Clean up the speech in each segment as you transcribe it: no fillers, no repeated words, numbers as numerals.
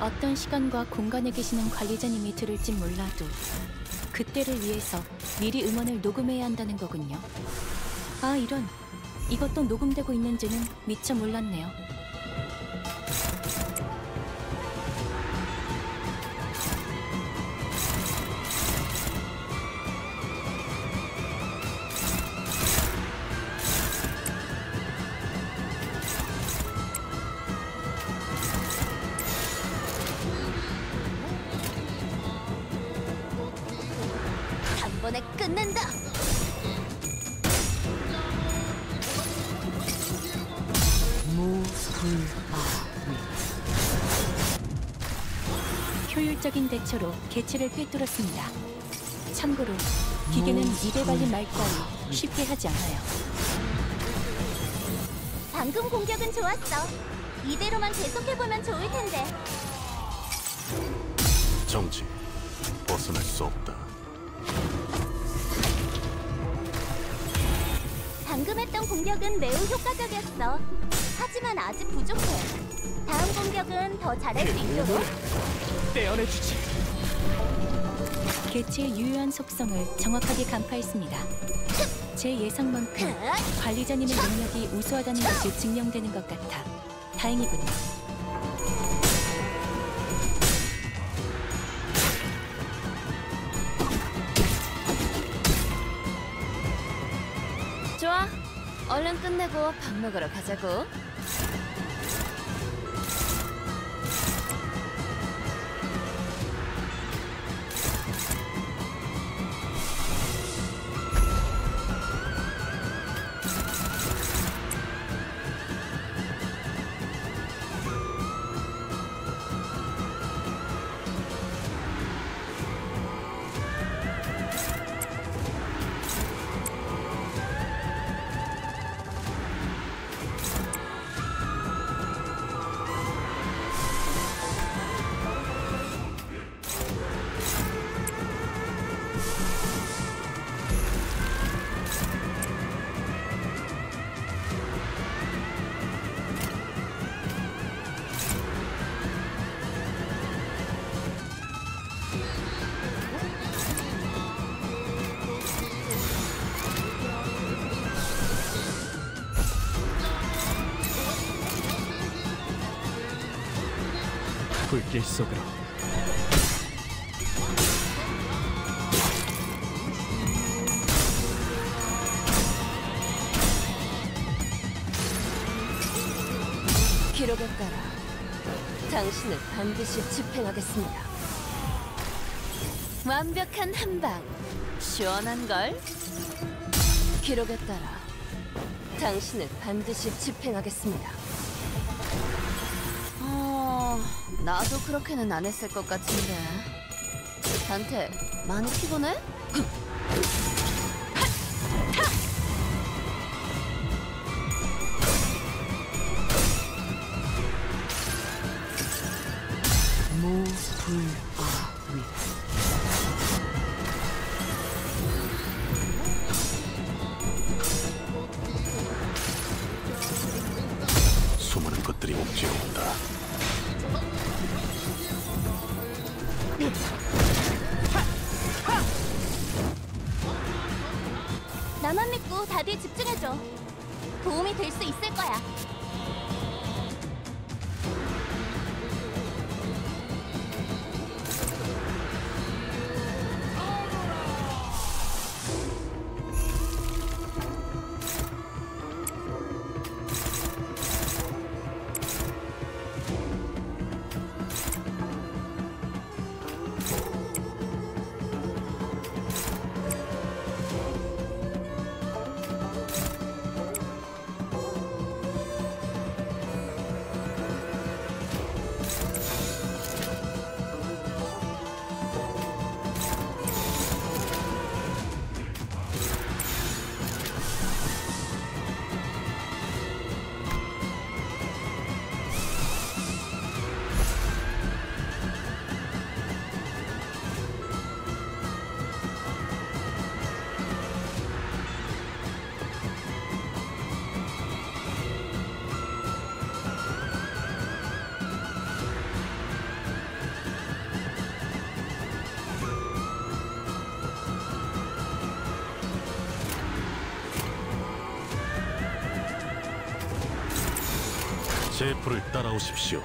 어떤 시간과 공간에 계시는 관리자님이 들을진 몰라도 그때를 위해서 미리 음원을 녹음해야 한다는 거군요. 아, 이런. 이것도 녹음되고 있는지는 미처 몰랐네요. 한 번에 끝낸다. 효율적인 대처로 개체를 꿰뚫었습니다. 참고로 기계는 입에 발린 말 따위 쉽게 하지 않아요. 방금 공격은 좋았어. 이대로만 계속해보면 좋을 텐데. 정지. 벗어날 수 없다. 방금 했던 공격은 매우 효과적이었어. 하지만 아직 부족해. 다음 공격은 더 잘할 수 있도록. 떼어내주지. 개체의 유효한 속성을 정확하게 간파했습니다. 제 예상만큼 관리자님의 능력이 우수하다는 것이 증명되는 것 같아 다행이군요. 좋아. 얼른 끝내고 밥 먹으러 가자고. 불길 속으로. 기록에 따라 당신을 반드시 집행하겠습니다. 완벽한 한방, 시원한걸? 기록에 따라 당신을 반드시 집행하겠습니다. 나도 그렇게는 안 했을 것 같은데. 단테, 많이 피곤해? 수많은 것들이 옥죄어온다. 나만 믿고 다들 집중해줘. 도움이 될 수 있을 거야. 제 불을 따라오십시오.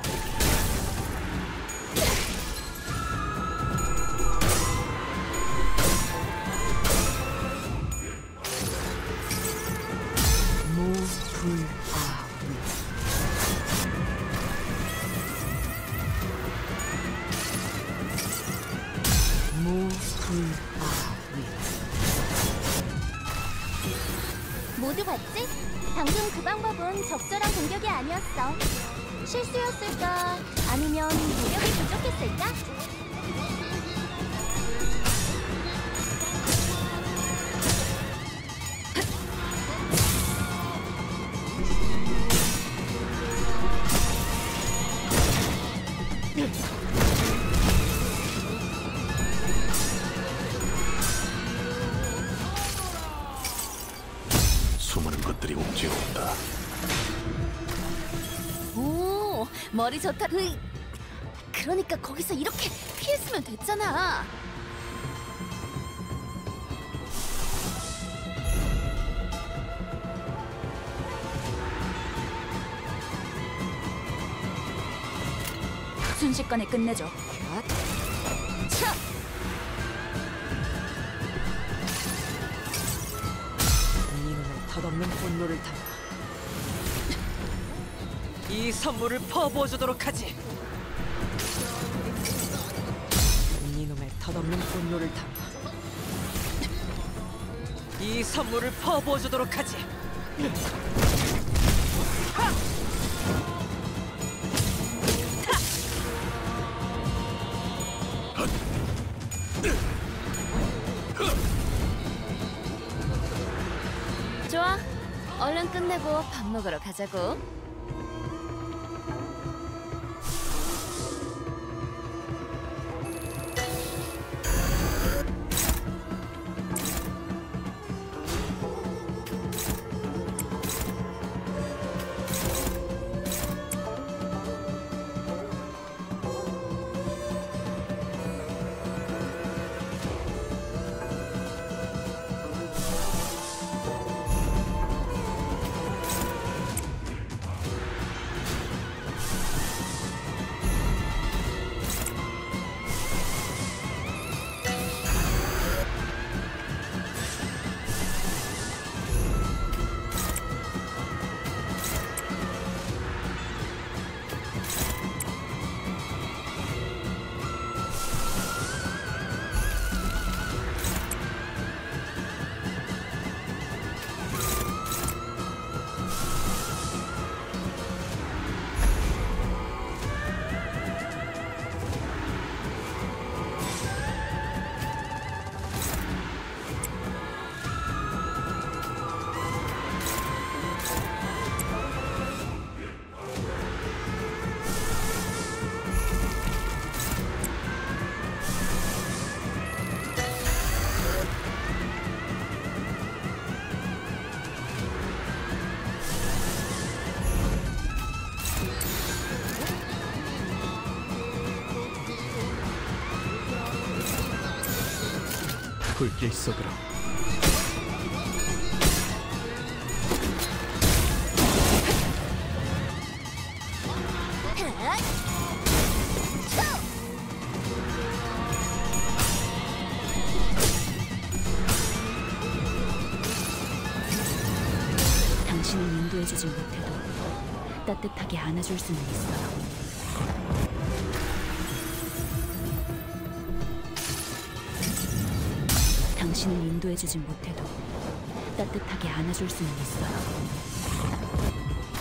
모두 봤지? 방금 그 방법은 적절한 공격이 아니었어. 실수였을까? 아니면 노력이 부족했을까? 수많은 것들이 옥죄어온다. 오, 머리 좋다. 그러니까 거기서 이렇게 피했으면 됐잖아. 순식간에 끝내죠. 차! 이놈의 덧없는 분노를 담아 이 선물을 퍼부어주도록 하지. 이놈의 덧없는 분노를 담아 이 선물을 퍼부어주도록 하지. 좋아, 얼른 끝내고 밥 먹으러 가자고. 불길 속으로. 당신을 인도해주지 못해도 따뜻하게 안아줄 수는 있어요. 당신을 인도해주지 못해도 따뜻하게 안아줄 수는 있어요.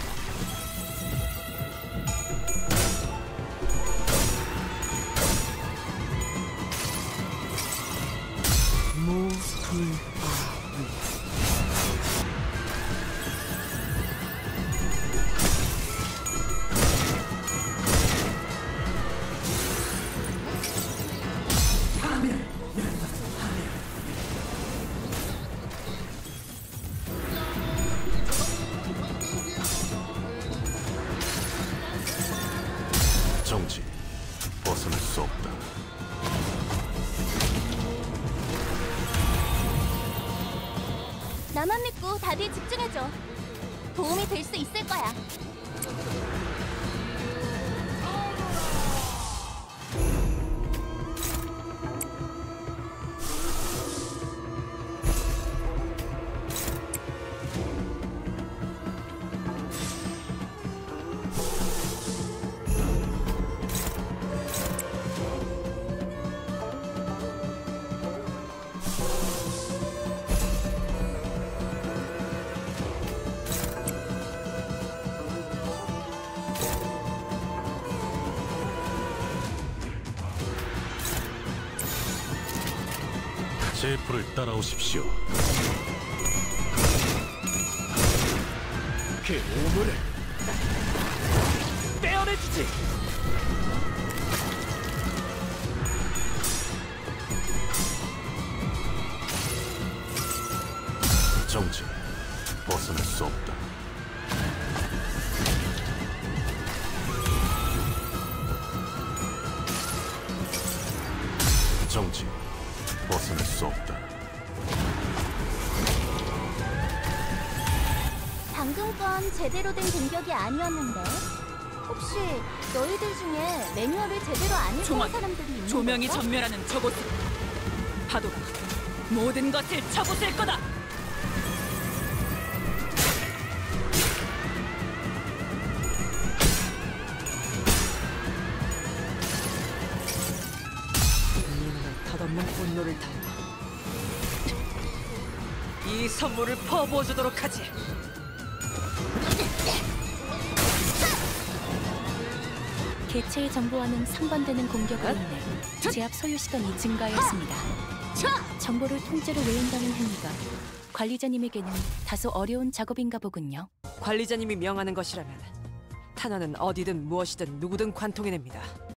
정지. 벗어날 수 없다. 나만 믿고 다들 집중해줘. 도움이 될 수 있을 거야. 제 불을 따라오십시오. 그 오물을 떼어내주지. 정지. 벗어날 수 없다. 정지. 벗어날 수 없다. 방금 건 제대로 된 공격이 아니었는데 혹시 너희들 중에 매뉴얼을 제대로 안 읽은 종원, 사람들이 있는 조명이 걸까? 전멸하는 저곳으로 파도가 모든 것을 쳐부술 거다. 이놈의 덧없는 분노를 담아 이 선물을 퍼부어주도록 하지. 개체의 정보와는 상반되는 공격으로 인해 제압 소요 시간이 증가하였습니다. 정보를 통째로 외운다는 행위가 관리자님에게는 다소 어려운 작업인가 보군요. 관리자님이 명하는 것이라면 탄원은 어디든 무엇이든 누구든 관통해냅니다.